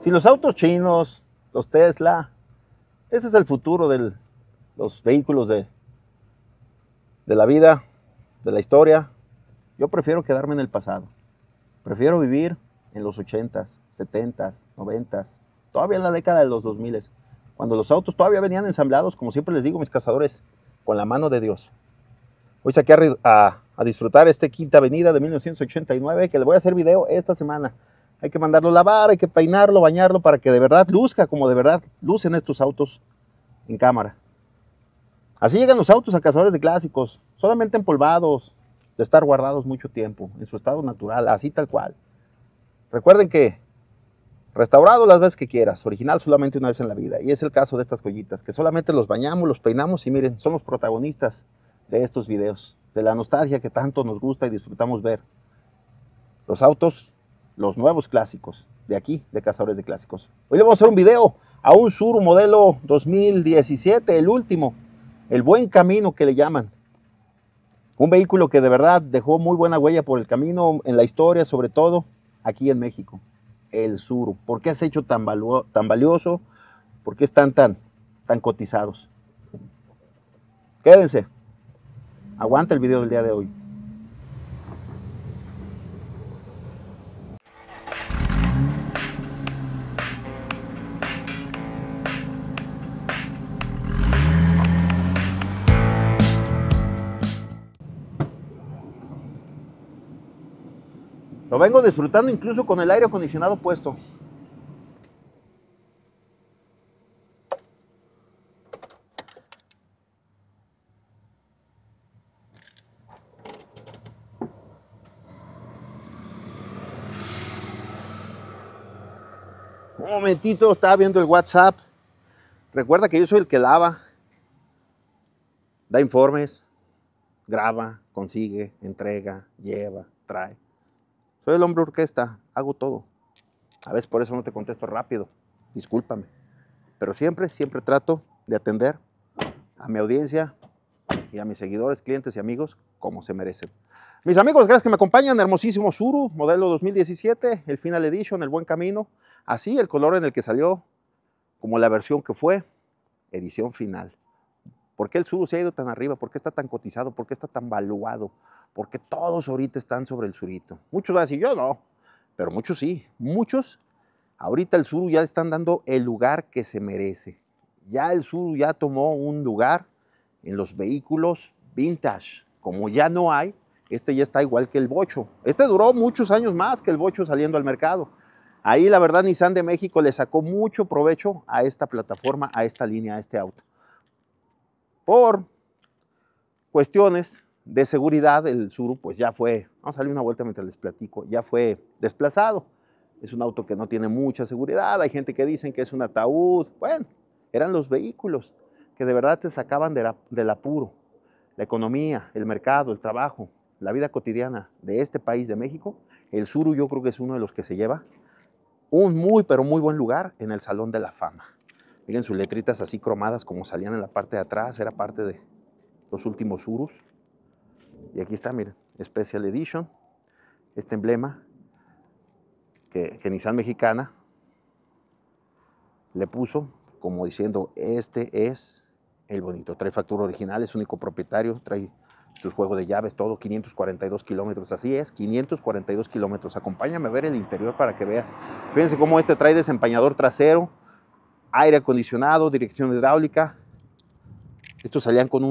Si los autos chinos, los Tesla, ese es el futuro de los vehículos de la vida, de la historia, yo prefiero quedarme en el pasado. Prefiero vivir en los 80s, 70s, 90s, todavía en la década de los 2000, cuando los autos todavía venían ensamblados, como siempre les digo, mis cazadores, con la mano de Dios. Hoy saqué a disfrutar este Quinta Avenida de 1989, que le voy a hacer video esta semana. Hay que mandarlo a lavar, hay que peinarlo, bañarlo, para que de verdad luzca como de verdad lucen estos autos en cámara. Así llegan los autos a cazadores de clásicos, solamente empolvados, de estar guardados mucho tiempo, en su estado natural, así tal cual. Recuerden que restaurado las veces que quieras, original solamente una vez en la vida. Y es el caso de estas joyitas, que solamente los bañamos, los peinamos y miren, son los protagonistas de estos videos, de la nostalgia que tanto nos gusta y disfrutamos ver. Los autos, los nuevos clásicos, de aquí, de Cazadores de Clásicos. Hoy le vamos a hacer un video a un Tsuru modelo 2017, el último, el Buen Camino que le llaman. Un vehículo que de verdad dejó muy buena huella por el camino, en la historia, sobre todo aquí en México. El Tsuru. ¿Por qué has hecho tan valioso? ¿Por qué están tan cotizados? Quédense. Aguanta el video del día de hoy. Lo vengo disfrutando incluso con el aire acondicionado puesto. Un momentito, estaba viendo el WhatsApp. Recuerda que yo soy el que lava, da informes, graba, consigue, entrega, lleva, trae. Soy el hombre orquesta, hago todo. A veces por eso no te contesto rápido, discúlpame. Pero siempre trato de atender a mi audiencia y a mis seguidores, clientes y amigos como se merecen. Mis amigos, gracias que me acompañan. Hermosísimo Tsuru, modelo 2017, el Final Edition, el Buen Camino. Así el color en el que salió, como la versión que fue, edición final. ¿Por qué el Tsuru se ha ido tan arriba? ¿Por qué está tan cotizado? ¿Por qué está tan valuado? ¿Por qué todos ahorita están sobre el Tsurito? Muchos van a decir, yo no, pero muchos sí. Muchos, ahorita el Tsuru ya le están dando el lugar que se merece. Ya el Tsuru ya tomó un lugar en los vehículos vintage. Como ya no hay, este ya está igual que el Bocho. Este duró muchos años más que el Bocho saliendo al mercado. Ahí la verdad Nissan de México le sacó mucho provecho a esta plataforma, a esta línea, a este auto. Por cuestiones de seguridad, el Tsuru pues ya fue, vamos a darle una vuelta mientras les platico, ya fue desplazado. Es un auto que no tiene mucha seguridad, hay gente que dicen que es un ataúd. Bueno, eran los vehículos que de verdad te sacaban del apuro. La economía, el mercado, el trabajo, la vida cotidiana de este país de México. El Tsuru yo creo que es uno de los que se lleva un muy pero muy buen lugar en el Salón de la Fama. Miren sus letritas así cromadas como salían en la parte de atrás, era parte de los últimos Tsurus. Y aquí está, miren, Special Edition, este emblema que Nissan Mexicana le puso como diciendo, este es el bonito. Trae factura original, es único propietario, trae sus juegos de llaves, todo, 542 kilómetros, así es, 542 kilómetros. Acompáñame a ver el interior para que veas. Fíjense cómo este trae desempañador trasero, aire acondicionado, dirección hidráulica. Estos salían con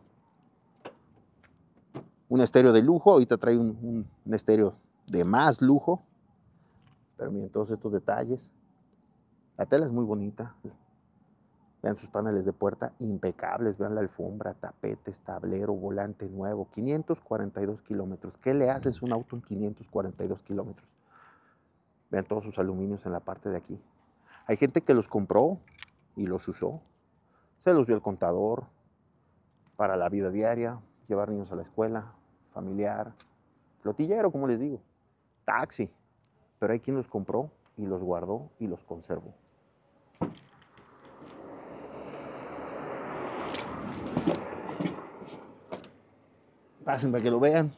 un estéreo de lujo, ahorita trae un estéreo de más lujo. Pero miren todos estos detalles. La tela es muy bonita. Vean sus paneles de puerta impecables, vean la alfombra, tapetes, tablero, volante nuevo, 542 kilómetros. ¿Qué le haces a un auto en 542 kilómetros? Vean todos sus aluminios en la parte de aquí. Hay gente que los compró y los usó. Se los dio el contador para la vida diaria, llevar niños a la escuela, familiar, flotillero, como les digo, taxi. Pero hay quien los compró y los guardó y los conservó. Pasen para que lo vean.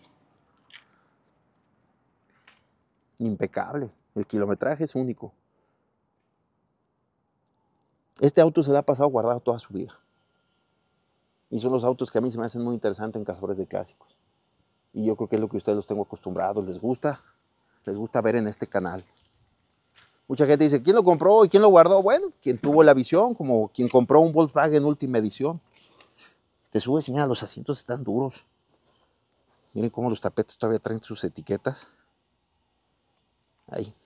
Impecable. El kilometraje es único. Este auto se le ha pasado guardado toda su vida. Y son los autos que a mí se me hacen muy interesantes en cazadores de clásicos. Y yo creo que es lo que ustedes los tengo acostumbrados. Les gusta ver en este canal. Mucha gente dice, ¿quién lo compró y quién lo guardó? Bueno, quien tuvo la visión, como quien compró un Volkswagen última edición. Te subes y mira, los asientos están duros. Miren cómo los tapetes todavía traen sus etiquetas. Ahí.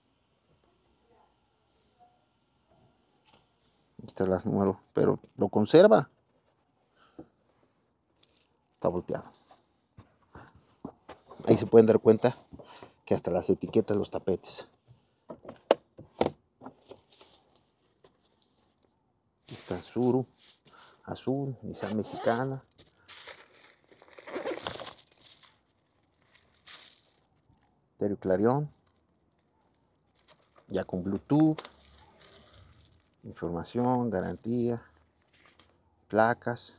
Aquí está el número, pero lo conserva. Está volteado. Ahí se pueden dar cuenta que hasta las etiquetas, los tapetes. Aquí está Tsuru, azul, Nissan mexicana. Stereo Clarion. Ya con Bluetooth. Información, garantía, placas.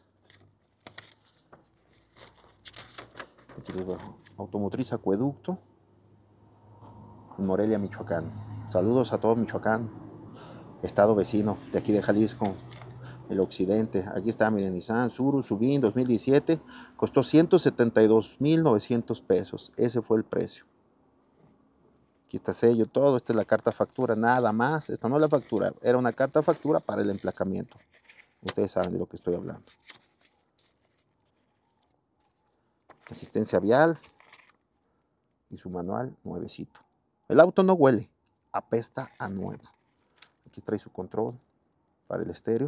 Aquí les veo. Automotriz Acueducto, en Morelia, Michoacán. Saludos a todo Michoacán, estado vecino de aquí de Jalisco, el occidente. Aquí está, miren, Nissan Tsuru Subin 2017, costó 172,900 pesos. Ese fue el precio. Aquí está sello, todo. Esta es la carta factura, nada más. Esta no es la factura, era una carta factura para el emplacamiento. Ustedes saben de lo que estoy hablando. Asistencia vial y su manual nuevecito. El auto no huele, apesta a nuevo. Aquí trae su control para el estéreo.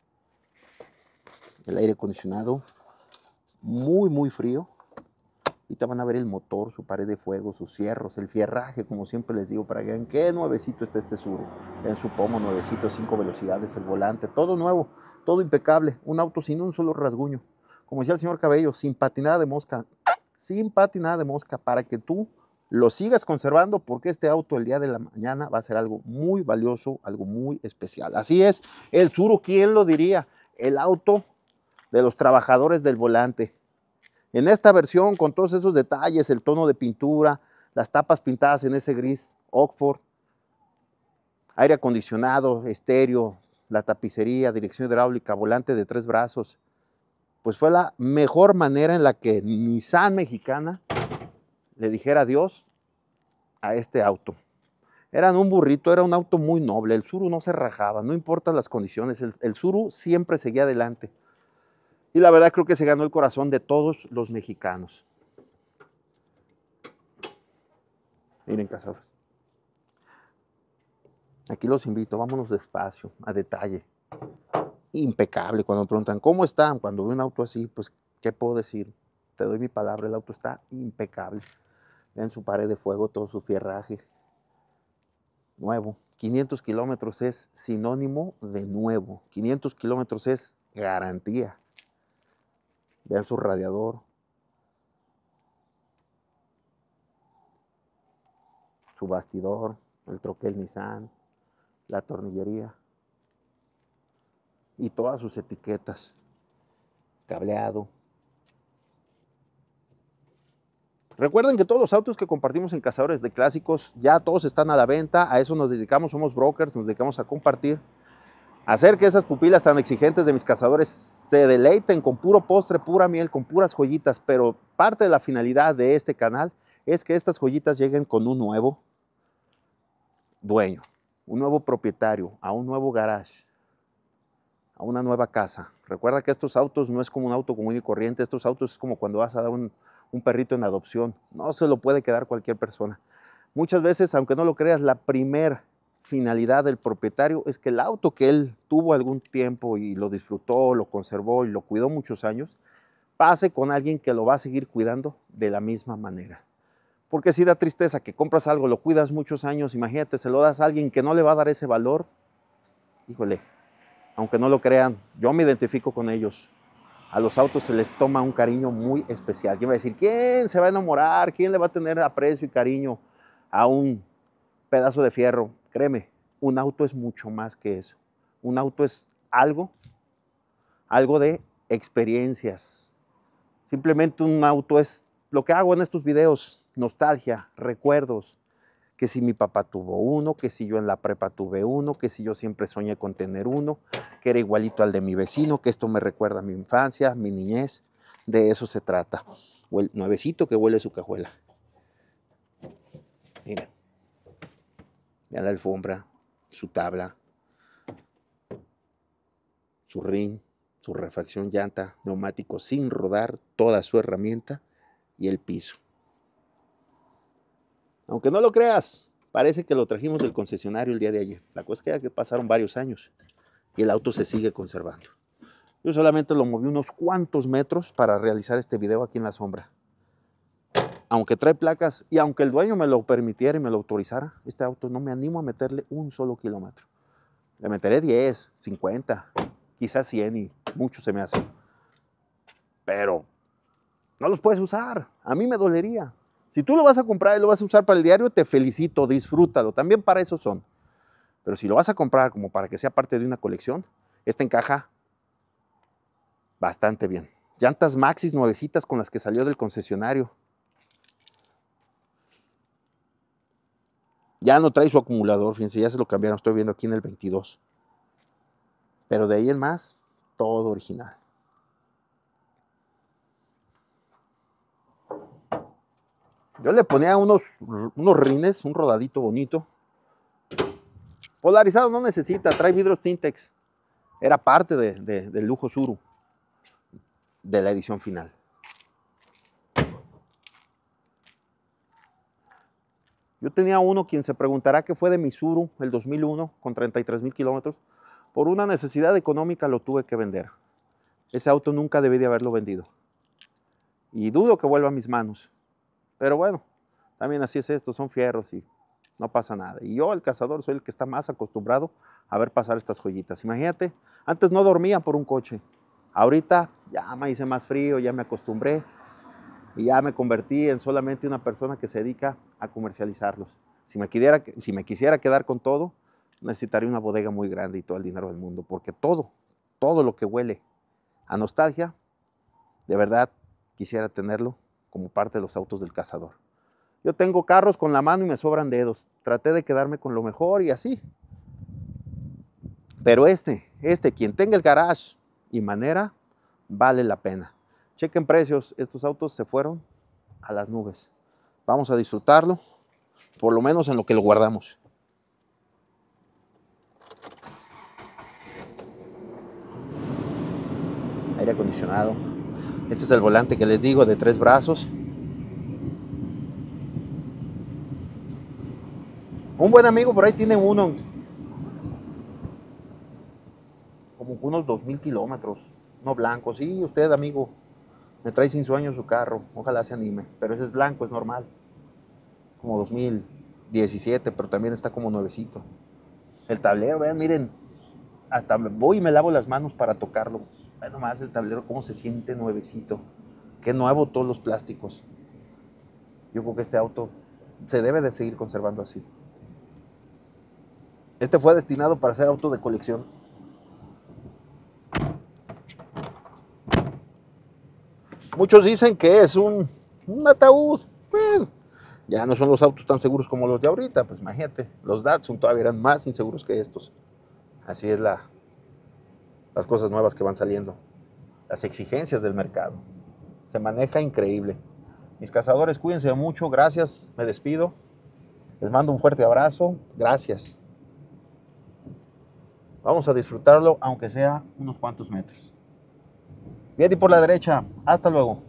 El aire acondicionado muy frío. Ahorita van a ver el motor, su pared de fuego, sus fierros, el fierraje, como siempre les digo, para que vean qué nuevecito está este Tsuru. En su pomo nuevecito, 5 velocidades, el volante, todo nuevo, todo impecable. Un auto sin un solo rasguño. Como decía el señor Cabello, sin patinada de mosca. Sin patinada de mosca, para que tú lo sigas conservando, porque este auto el día de la mañana va a ser algo muy valioso, algo muy especial. Así es, el Tsuru, ¿quién lo diría? El auto de los trabajadores del volante. En esta versión, con todos esos detalles, el tono de pintura, las tapas pintadas en ese gris Oxford, aire acondicionado, estéreo, la tapicería, dirección hidráulica, volante de 3 brazos, pues fue la mejor manera en la que Nissan mexicana le dijera adiós a este auto. Era un burrito, era un auto muy noble. El Tsuru no se rajaba, no importa las condiciones. El Tsuru siempre seguía adelante. Y la verdad creo que se ganó el corazón de todos los mexicanos. Miren, cazadores. Aquí los invito, vámonos despacio, a detalle. Impecable. Cuando me preguntan, ¿cómo están? Cuando veo un auto así, pues, ¿qué puedo decir? Te doy mi palabra, el auto está impecable. Vean su pared de fuego, todo su fierraje. Nuevo. 500 kilómetros es sinónimo de nuevo. 500 kilómetros es garantía. Vean su radiador. Su bastidor, el troquel Nissan, la tornillería y todas sus etiquetas. Cableado. Recuerden que todos los autos que compartimos en Cazadores de Clásicos ya todos están a la venta. A eso nos dedicamos, somos brokers, nos dedicamos a compartir, a hacer que esas pupilas tan exigentes de mis cazadores se deleiten con puro postre, pura miel, con puras joyitas. Pero parte de la finalidad de este canal es que estas joyitas lleguen con un nuevo dueño, un nuevo propietario, a un nuevo garage, a una nueva casa. Recuerda que estos autos no es como un auto común y corriente. Estos autos es como cuando vas a dar un perrito en adopción. No se lo puede quedar cualquier persona. Muchas veces, aunque no lo creas, la primer finalidad del propietario es que el auto que él tuvo algún tiempo y lo disfrutó, lo conservó y lo cuidó muchos años, pase con alguien que lo va a seguir cuidando de la misma manera. Porque si da tristeza que compras algo, lo cuidas muchos años, imagínate, se lo das a alguien que no le va a dar ese valor. Híjole, aunque no lo crean, yo me identifico con ellos. A los autos se les toma un cariño muy especial. ¿Quién va a decir, quién se va a enamorar? ¿Quién le va a tener aprecio y cariño a un pedazo de fierro? Créeme, un auto es mucho más que eso. Un auto es algo de experiencias. Simplemente un auto es lo que hago en estos videos, nostalgia, recuerdos, que si mi papá tuvo uno, que si yo en la prepa tuve uno, que si yo siempre soñé con tener uno, que era igualito al de mi vecino, que esto me recuerda a mi infancia, mi niñez. De eso se trata. Nuevecito que huele su cajuela. Mira, ya la alfombra, su tabla, su rin, su refacción llanta, neumático sin rodar, toda su herramienta y el piso. Aunque no lo creas, parece que lo trajimos del concesionario el día de ayer. La cosa es que ya que pasaron varios años y el auto se sigue conservando. Yo solamente lo moví unos cuantos metros para realizar este video aquí en la sombra. Aunque trae placas y aunque el dueño me lo permitiera y me lo autorizara, este auto no me animo a meterle un solo kilómetro. Le meteré 10, 50, quizás 100 y mucho se me hace. Pero no los puedes usar. A mí me dolería. Si tú lo vas a comprar y lo vas a usar para el diario, te felicito, disfrútalo. También para eso son. Pero si lo vas a comprar como para que sea parte de una colección, este encaja bastante bien. Llantas Maxxis nuevecitas con las que salió del concesionario. Ya no trae su acumulador, fíjense, ya se lo cambiaron, estoy viendo aquí en el 22. Pero de ahí en más, todo original. Yo le ponía unos rines, un rodadito bonito. Polarizado no necesita, trae vidrios Tintex. Era parte del lujo Tsuru, de la edición final. Yo tenía uno, quien se preguntará qué fue de mi Tsuru, el 2001, con 33,000 kilómetros. Por una necesidad económica lo tuve que vender. Ese auto nunca debí de haberlo vendido. Y dudo que vuelva a mis manos. Pero bueno, también así es esto, son fierros y no pasa nada. Y yo, el cazador, soy el que está más acostumbrado a ver pasar estas joyitas. Imagínate, antes no dormía por un coche. Ahorita ya me hice más frío, ya me acostumbré y ya me convertí en solamente una persona que se dedica a comercializarlos. Si me quisiera quedar con todo, necesitaría una bodega muy grande y todo el dinero del mundo, porque todo lo que huele a nostalgia, de verdad quisiera tenerlo como parte de los autos del cazador. Yo tengo carros con la mano y me sobran dedos. Traté de quedarme con lo mejor y así. Pero quien tenga el garage y manera, vale la pena. Chequen precios, estos autos se fueron a las nubes. Vamos a disfrutarlo, por lo menos en lo que lo guardamos. Aire acondicionado. Este es el volante que les digo, de 3 brazos. Un buen amigo por ahí tiene uno, como unos 2,000 kilómetros, no blanco. Sí, usted, amigo, me trae sin sueño su carro, ojalá se anime, pero ese es blanco, es normal, como 2017, pero también está como nuevecito. El tablero, vean, miren, hasta voy y me lavo las manos para tocarlo. Vean nomás el tablero, cómo se siente nuevecito. Qué nuevo todos los plásticos. Yo creo que este auto se debe de seguir conservando así. Este fue destinado para ser auto de colección. Muchos dicen que es un ataúd. Bueno, ya no son los autos tan seguros como los de ahorita. Pues imagínate, los Datsun todavía eran más inseguros que estos. Así es las cosas nuevas que van saliendo. Las exigencias del mercado. Se maneja increíble. Mis cazadores, cuídense mucho. Gracias, me despido. Les mando un fuerte abrazo. Gracias. Vamos a disfrutarlo, aunque sea unos cuantos metros. Bien, y por la derecha. Hasta luego.